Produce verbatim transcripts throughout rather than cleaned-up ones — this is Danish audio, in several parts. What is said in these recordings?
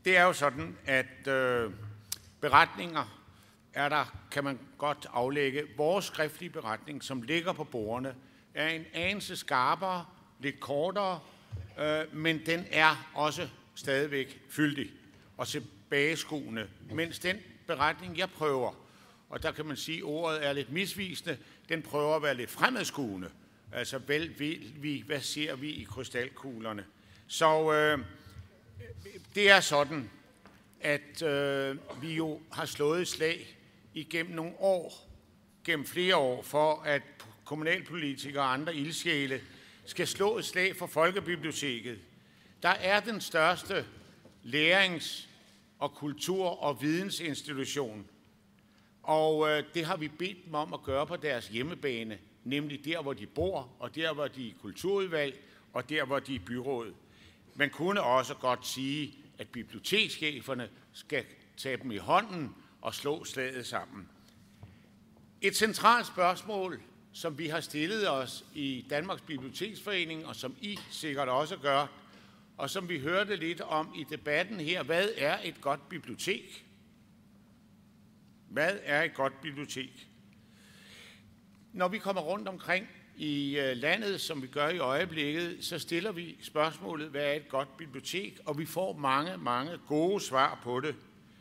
Det er jo sådan, at øh, beretninger er der, kan man godt aflægge. Vores skriftlige beretning, som ligger på bordene, er en anelse skarpere, lidt kortere, øh, men den er også stadigvæk fyldig og tilbageskuende. Mens den beretning, jeg prøver, og der kan man sige, at ordet er lidt misvisende, den prøver at være lidt fremadskuende. Altså, vel ved vi, hvad ser vi i krystalkuglerne? Så øh, det er sådan, at øh, vi jo har slået et slag igennem nogle år, gennem flere år, for at kommunalpolitikere og andre ildsjæle skal slå et slag for Folkebiblioteket. Der er den største lærings- og kultur- og vidensinstitution, og øh, det har vi bedt dem om at gøre på deres hjemmebane, nemlig der, hvor de bor, og der, hvor de er i kulturudvalg, og der, hvor de er i byrådet. Man kunne også godt sige, at bibliotekscheferne skal tage dem i hånden og slå slaget sammen. Et centralt spørgsmål, som vi har stillet os i Danmarks Biblioteksforening, og som I sikkert også gør, og som vi hørte lidt om i debatten her, hvad er et godt bibliotek? Hvad er et godt bibliotek? Når vi kommer rundt omkring i landet, som vi gør i øjeblikket, så stiller vi spørgsmålet, hvad er et godt bibliotek? Og vi får mange, mange gode svar på det.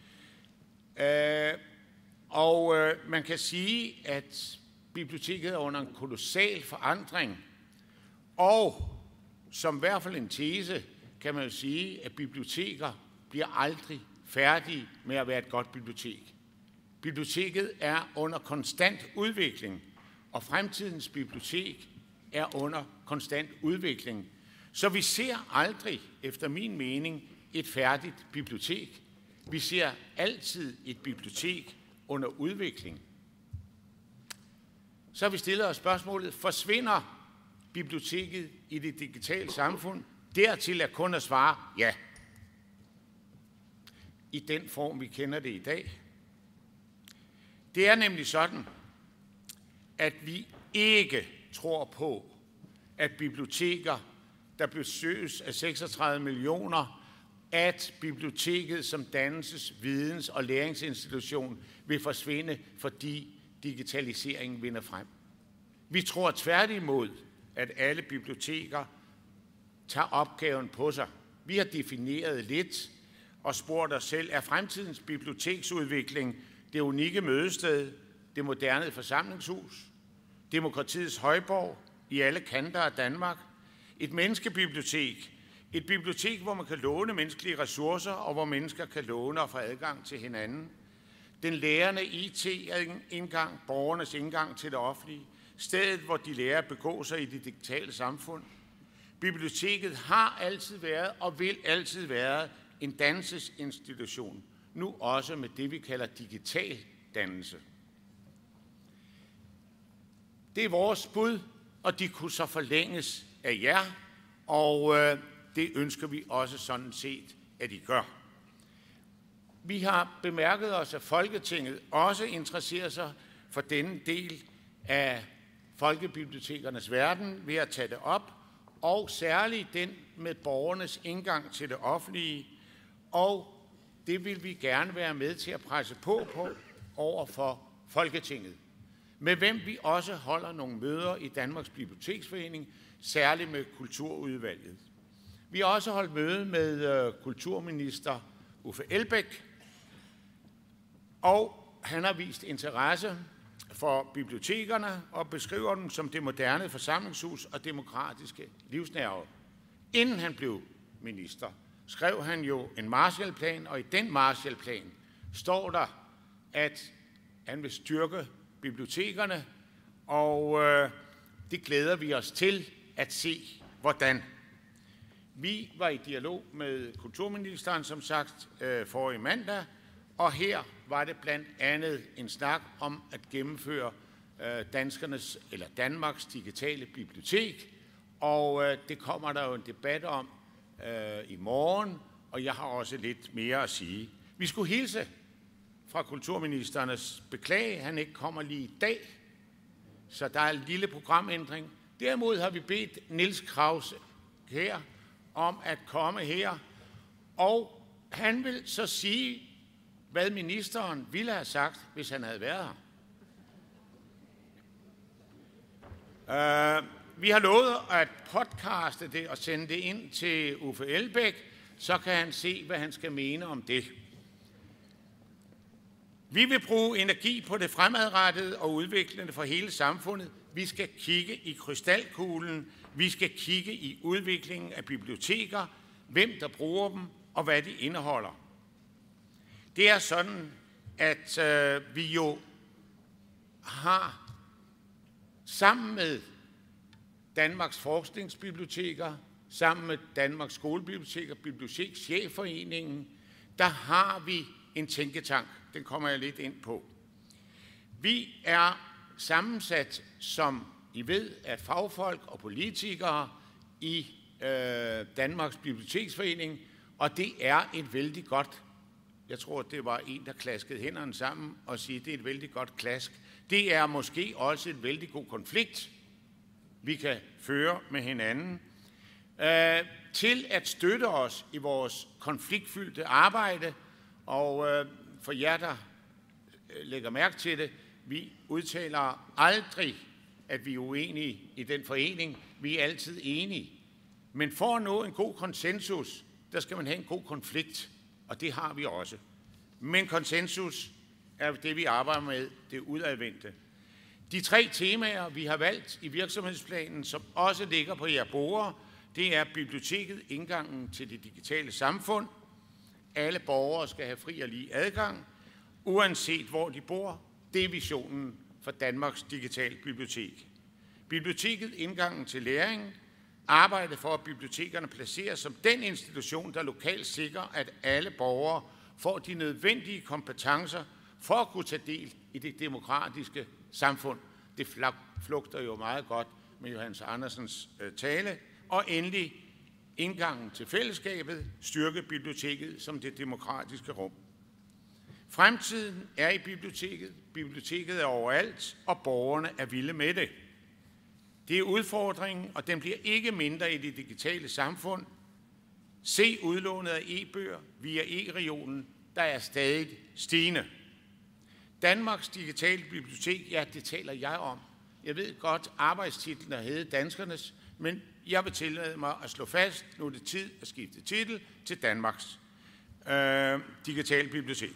Og man kan sige, at biblioteket er under en kolossal forandring. Og som i hvert fald en tese, kan man jo sige, at biblioteker bliver aldrig færdige med at være et godt bibliotek. Biblioteket er under konstant udvikling, og fremtidens bibliotek er under konstant udvikling. Så vi ser aldrig, efter min mening, et færdigt bibliotek. Vi ser altid et bibliotek under udvikling. Så har vi stillet os spørgsmålet, forsvinder biblioteket i det digitale samfund? Dertil er kun at svare ja. I den form, vi kender det i dag. Det er nemlig sådan, at vi ikke tror på, at biblioteker, der besøges af seksogtredive millioner, at biblioteket som dannelses-, videns- og læringsinstitution vil forsvinde, fordi digitaliseringen vinder frem. Vi tror tværtimod, at alle biblioteker tager opgaven på sig. Vi har defineret lidt og spurgt os selv, er fremtidens biblioteksudvikling det unikke mødested, det moderne forsamlingshus, demokratiets højborg i alle kanter af Danmark, et menneskebibliotek, et bibliotek, hvor man kan låne menneskelige ressourcer, og hvor mennesker kan låne og få adgang til hinanden, den lærende I T-indgang, borgernes indgang til det offentlige, stedet, hvor de lærer at begå sig i det digitale samfund. Biblioteket har altid været og vil altid være en dannelsesinstitution, nu også med det, vi kalder digital dannelse. Det er vores bud, og de kunne så forlænges af jer, og øh, det ønsker vi også sådan set, at I gør. Vi har bemærket os, at Folketinget også interesserer sig for denne del af folkebibliotekernes verden ved at tage det op, og særligt den med borgernes indgang til det offentlige, og det vil vi gerne være med til at presse på på over for Folketinget, med hvem vi også holder nogle møder i Danmarks Biblioteksforening, særligt med Kulturudvalget. Vi har også holdt møde med uh, kulturminister Uffe Elbæk, og han har vist interesse for bibliotekerne og beskriver dem som det moderne forsamlingshus og demokratiske livsnerve. Inden han blev minister, skrev han jo en Marshallplan, og i den Marshallplan står der, at han vil styrke bibliotekerne, og øh, det glæder vi os til at se, hvordan. Vi var i dialog med kulturministeren, som sagt, øh, forrige mandag, og her var det blandt andet en snak om at gennemføre øh, danskernes eller Danmarks digitale bibliotek, og øh, det kommer der jo en debat om øh, i morgen, og jeg har også lidt mere at sige. Vi skulle hilse fra kulturministernes beklage, han ikke kommer lige i dag, så der er en lille programændring. Derimod har vi bedt Niels Krause her om at komme her, og han vil så sige, hvad ministeren ville have sagt, hvis han havde været her. Uh, vi har lovet at podcaste det og sende det ind til Uffe Elbæk, så kan han se, hvad han skal mene om det. Vi vil bruge energi på det fremadrettede og udviklende for hele samfundet. Vi skal kigge i krystalkuglen. Vi skal kigge i udviklingen af biblioteker, hvem der bruger dem og hvad de indeholder. Det er sådan, at øh, vi jo har sammen med Danmarks Forskningsbiblioteker, sammen med Danmarks Skolebiblioteker, Bibliotekschefforeningen, der har vi en tænketank. Den kommer jeg lidt ind på. Vi er sammensat, som I ved, af fagfolk og politikere i øh, Danmarks Biblioteksforening, og det er et vældig godt, jeg tror, det var en, der klaskede hænderne sammen og sige, det er et vældig godt klask. Det er måske også et vældig god konflikt, vi kan føre med hinanden, øh, til at støtte os i vores konfliktfyldte arbejde, og øh, for jer, der lægger mærke til det, vi udtaler aldrig, at vi er uenige i den forening. Vi er altid enige. Men for at nå en god konsensus, der skal man have en god konflikt, og det har vi også. Men konsensus er det, vi arbejder med, det udadvendte. De tre temaer, vi har valgt i virksomhedsplanen, som også ligger på jeres borde, det er biblioteket, indgangen til det digitale samfund. Alle borgere skal have fri og lige adgang, uanset hvor de bor. Det er visionen for Danmarks Digitale Bibliotek. Biblioteket, indgangen til læringen, arbejde for, at bibliotekerne placeres som den institution, der lokalt sikrer, at alle borgere får de nødvendige kompetencer for at kunne tage del i det demokratiske samfund. Det flugter jo meget godt med Johannes Andersens tale. Og endelig indgangen til fællesskabet, styrke biblioteket som det demokratiske rum. Fremtiden er i biblioteket. Biblioteket er overalt, og borgerne er vilde med det. Det er udfordringen, og den bliver ikke mindre i det digitale samfund. Se udlånet af e-bøger via e-regionen, der er stadig stigende. Danmarks Digitale Bibliotek, ja, det taler jeg om. Jeg ved godt, arbejdstitlen er heddet Danskernes, men jeg vil tillade mig at slå fast, nu er det tid at skifte titel til Danmarks øh, Digitale Bibliotek.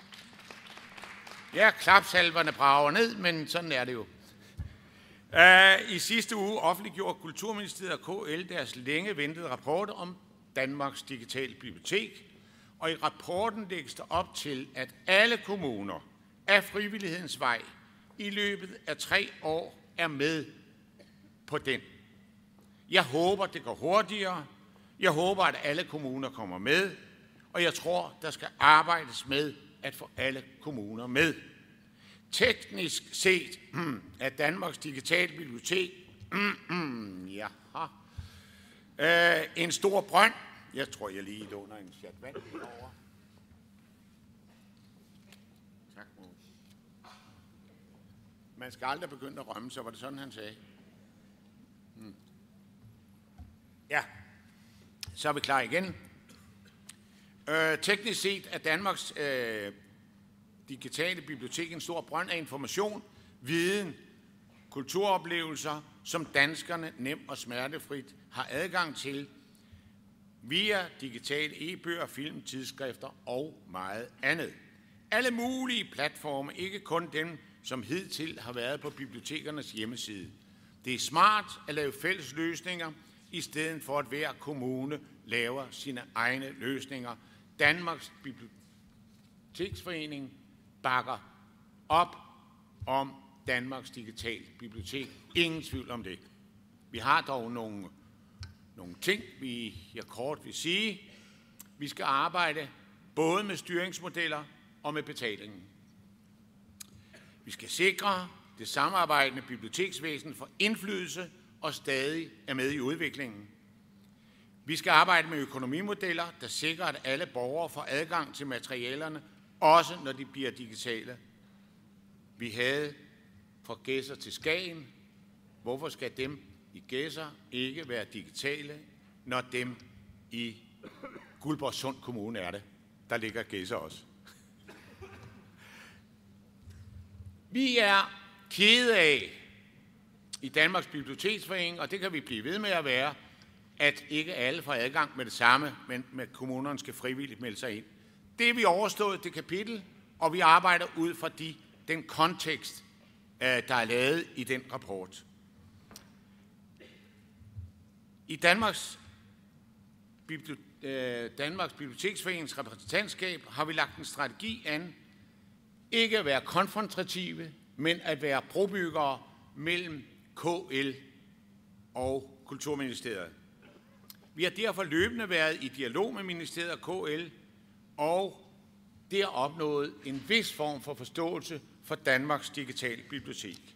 Ja, klapsalverne brager ned, men sådan er det jo. Uh, I sidste uge offentliggjorde Kulturministeriet og K L deres længe ventede rapport om Danmarks Digitale Bibliotek, og i rapporten lægges der op til, at alle kommuner af frivillighedens vej i løbet af tre år er med på den. Jeg håber, det går hurtigere. Jeg håber, at alle kommuner kommer med, og jeg tror, der skal arbejdes med at få alle kommuner med. Teknisk set hmm, er Danmarks Digitale Bibliotek hmm, hmm, ja, øh, en stor brønd. Jeg tror, jeg lige låner en chat vand over. Tak. Man skal aldrig begynde at rømme, så var det sådan, han sagde. Hmm. Ja, så er vi klar igen. Øh, teknisk set er Danmarks øh, Digitale Bibliotek en stor brønd af information, viden, kulturoplevelser, som danskerne nemt og smertefrit har adgang til via digitale e-bøger, film, tidsskrifter og meget andet. Alle mulige platforme, ikke kun dem, som hidtil har været på bibliotekernes hjemmeside. Det er smart at lave fælles løsninger, i stedet for at hver kommune laver sine egne løsninger. Danmarks Biblioteksforening bakker op om Danmarks Digitale Bibliotek. Ingen tvivl om det. Vi har dog nogle, nogle ting, vi jeg kort vil sige. Vi skal arbejde både med styringsmodeller og med betalingen. Vi skal sikre det samarbejdende biblioteksvæsen for indflydelse og stadig er med i udviklingen. Vi skal arbejde med økonomimodeller, der sikrer, at alle borgere får adgang til materialerne, også når de bliver digitale. Vi havde fra Gedser til Skagen. Hvorfor skal dem i Gedser ikke være digitale, når dem i Guldborgsund Kommune er det? der ligger Gedser også. Vi er kede af i Danmarks Biblioteksforening, og det kan vi blive ved med at være, at ikke alle får adgang med det samme, men med kommunerne skal frivilligt melde sig ind. Det er vi overstået, det kapitel, og vi arbejder ud fra de, den kontekst, der er lavet i den rapport. I Danmarks, Danmarks Biblioteksforenings repræsentantskab har vi lagt en strategi an, ikke at være konfrontative, men at være brobyggere mellem K L og Kulturministeriet. Vi har derfor løbende været i dialog med ministeriet og K L, og det har opnået en vis form for forståelse for Danmarks digitale bibliotek.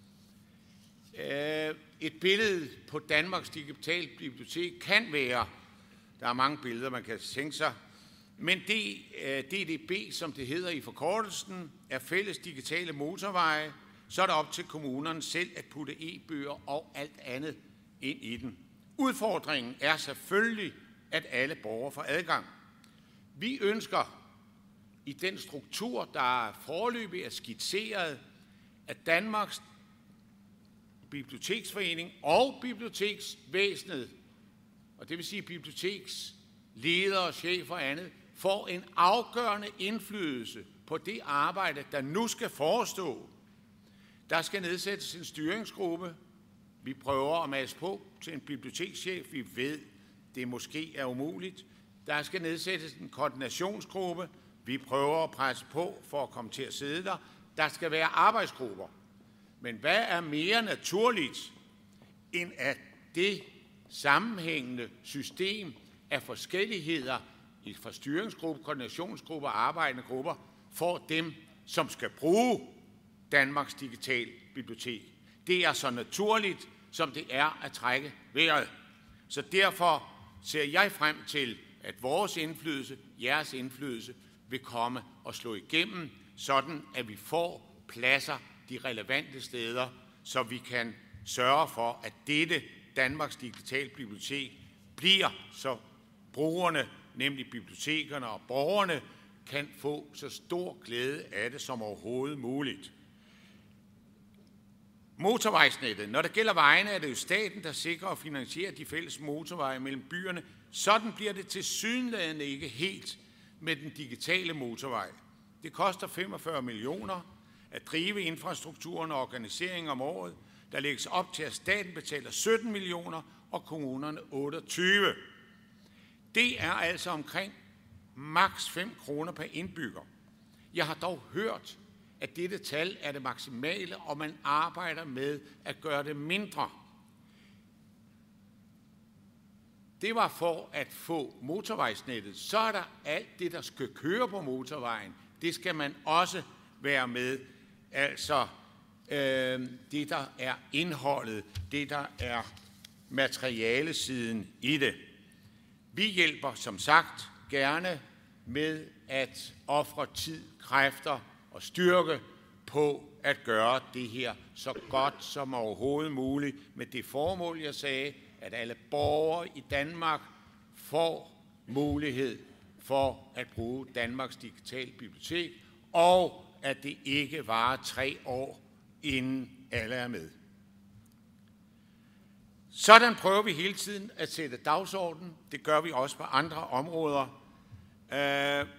Et billede på Danmarks digitale bibliotek kan være, der er mange billeder, man kan tænke sig, men D D B, som det hedder i forkortelsen, er fælles digitale motorveje, så er det op til kommunerne selv at putte e-bøger og alt andet ind i den. Udfordringen er selvfølgelig, at alle borgere får adgang. Vi ønsker i den struktur, der foreløbig er skitseret, at Danmarks Biblioteksforening og biblioteksvæsenet, og det vil sige biblioteksledere, chefer og andet, får en afgørende indflydelse på det arbejde, der nu skal forestå. Der skal nedsættes en styringsgruppe. Vi prøver at masse på til en bibliotekschef. Vi ved, det måske er umuligt. Der skal nedsættes en koordinationsgruppe. Vi prøver at presse på for at komme til at sidde der. Der skal være arbejdsgrupper. Men hvad er mere naturligt, end at det sammenhængende system af forskelligheder i styringsgruppe, koordinationsgrupper og arbejdende grupper får dem, som skal bruge Danmarks digitale bibliotek. Det er så naturligt, som det er at trække vejret. Så derfor ser jeg frem til, at vores indflydelse, jeres indflydelse, vil komme og slå igennem, sådan at vi får pladser de relevante steder, så vi kan sørge for, at dette Danmarks digitale bibliotek bliver, så brugerne, nemlig bibliotekerne og borgerne, kan få så stor glæde af det som overhovedet muligt. Motorvejsnettet. Når det gælder vejene, er det jo staten, der sikrer og finansierer de fælles motorveje mellem byerne. Sådan bliver det tilsyneladende ikke helt med den digitale motorvej. Det koster femogfyrre millioner at drive infrastrukturen og organiseringen om året. Der lægges op til, at staten betaler sytten millioner og kommunerne otteogtyve. Det er altså omkring maks fem kroner per indbygger. Jeg har dog hørt, at dette tal er det maksimale, og man arbejder med at gøre det mindre. Det var for at få motorvejsnettet. Så er der alt det, der skal køre på motorvejen. Det skal man også være med. Altså øh, det, der er indholdet, det, der er materialesiden i det. Vi hjælper, som sagt, gerne med at ofre tid, kræfter og styrke på at gøre det her så godt som overhovedet muligt med det formål, jeg sagde, at alle borgere i Danmark får mulighed for at bruge Danmarks digitale bibliotek, og at det ikke varer tre år, inden alle er med. Sådan prøver vi hele tiden at sætte dagsorden. Det gør vi også på andre områder. Uh,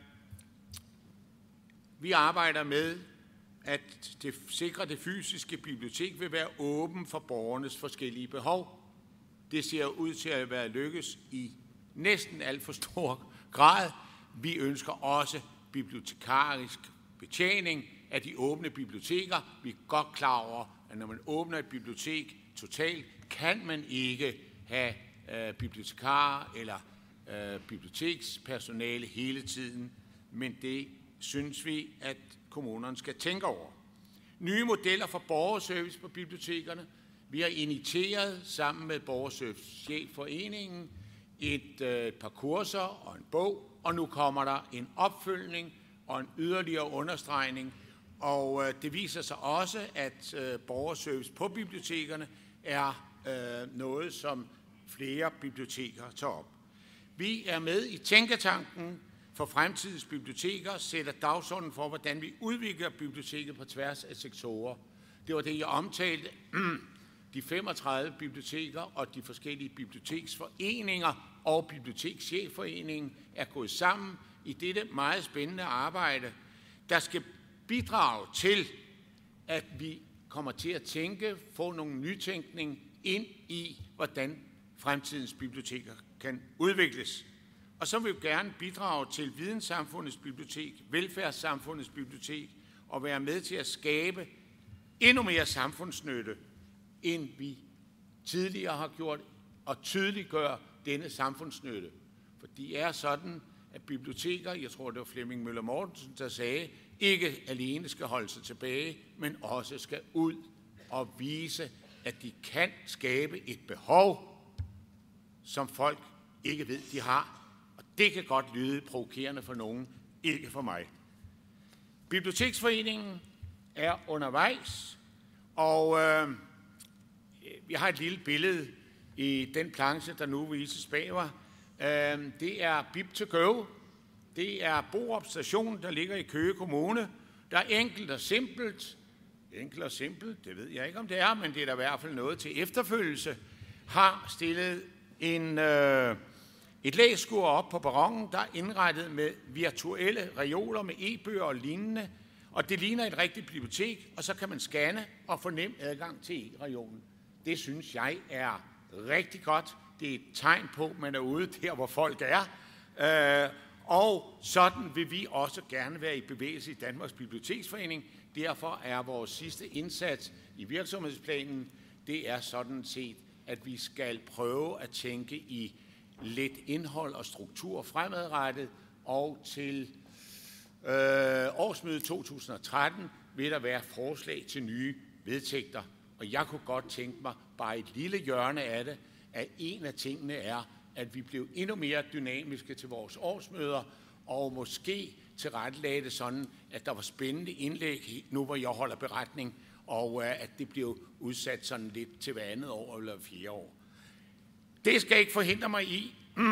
vi arbejder med at det, sikre det fysiske bibliotek vil være åben for borgernes forskellige behov. Det ser ud til at være lykkes i næsten alt for stor grad. Vi ønsker også bibliotekarisk betjening af de åbne biblioteker. Vi er godt klar over, at når man åbner et bibliotek totalt, kan man ikke have øh, bibliotekarer eller øh, bibliotekspersonale hele tiden, men det synes vi, at kommunerne skal tænke over. Nye modeller for borgerservice på bibliotekerne. Vi har initieret sammen med Borgerservice-chefforeningen et øh, par kurser og en bog, og nu kommer der en opfølgning og en yderligere understregning. Og øh, det viser sig også, at øh, borgerservice på bibliotekerne er øh, noget, som flere biblioteker tager op. Vi er med i Tænketanken for fremtidens biblioteker sætter dagsordenen for, hvordan vi udvikler biblioteket på tværs af sektorer. Det var det, jeg omtalte. De femogtredive biblioteker og de forskellige biblioteksforeninger og Bibliotekschefforeningen er gået sammen i dette meget spændende arbejde, der skal bidrage til, at vi kommer til at tænke, få nogle nytænkning ind i, hvordan fremtidens biblioteker kan udvikles. Og så vil vi gerne bidrage til videnssamfundets bibliotek, velfærdssamfundets bibliotek, og være med til at skabe endnu mere samfundsnytte, end vi tidligere har gjort, og tydeliggøre denne samfundsnytte. For de er sådan, at biblioteker, jeg tror det var Flemming Møller Mortensen, der sagde, ikke alene skal holde sig tilbage, men også skal ud og vise, at de kan skabe et behov, som folk ikke ved, de har. Og det kan godt lyde provokerende for nogen, ikke for mig. Biblioteksforeningen er undervejs, og øh, vi har et lille billede i den planche, der nu vises bag mig. Øh, det er Bib to Go. Det er Borup Station, der ligger i Køge Kommune. Der er enkelt og simpelt. Enkelt og simpelt, det ved jeg ikke, om det er, men det er der i hvert fald noget til efterfølgelse. Har stillet en, øh, et læskur op på perronen, der er indrettet med virtuelle reoler med e-bøger og lignende. Og det ligner et rigtigt bibliotek, og så kan man scanne og få nem adgang til e-reolen. Det synes jeg er rigtig godt. Det er et tegn på, at man er ude der, hvor folk er. Øh, og sådan vil vi også gerne være i bevægelse i Danmarks Biblioteksforening. Derfor er vores sidste indsats i virksomhedsplanen, det er sådan set, at vi skal prøve at tænke i lidt indhold og struktur fremadrettet, og til øh, årsmødet to tusind og tretten vil der være forslag til nye vedtægter. Og jeg kunne godt tænke mig bare et lille hjørne af det, at en af tingene er, at vi blev endnu mere dynamiske til vores årsmøder, og måske tilrettelagde det sådan, at der var spændende indlæg, nu hvor jeg holder beretning, og at det blev udsat sådan lidt til hver andet år eller fire år. Det skal ikke forhindre mig i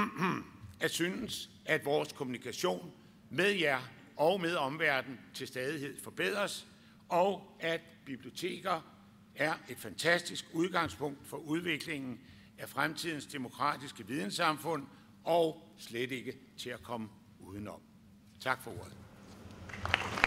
at synes, at vores kommunikation med jer og med omverdenen til stadighed forbedres, og at biblioteker er et fantastisk udgangspunkt for udviklingen af fremtidens demokratiske videnssamfund, og slet ikke til at komme udenom. Tak for ordet.